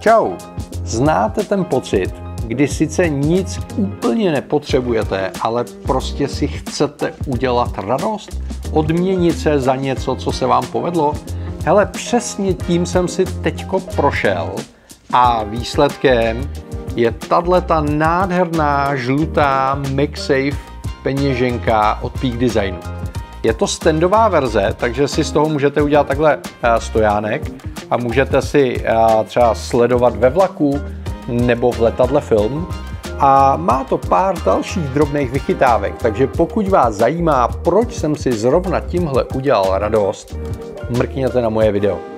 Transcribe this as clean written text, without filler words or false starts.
Čau! Znáte ten pocit, kdy sice nic úplně nepotřebujete, ale prostě si chcete udělat radost? Odměnit se za něco, co se vám povedlo? Hele, přesně tím jsem si teďko prošel a výsledkem je tato nádherná žlutá MagSafe peněženka od Peak Designu. Je to standová verze, takže si z toho můžete udělat takhle stojánek a můžete si třeba sledovat ve vlaku nebo v letadle film. A má to pár dalších drobných vychytávek, takže pokud vás zajímá, proč jsem si zrovna tímhle udělal radost, mrkněte na moje video.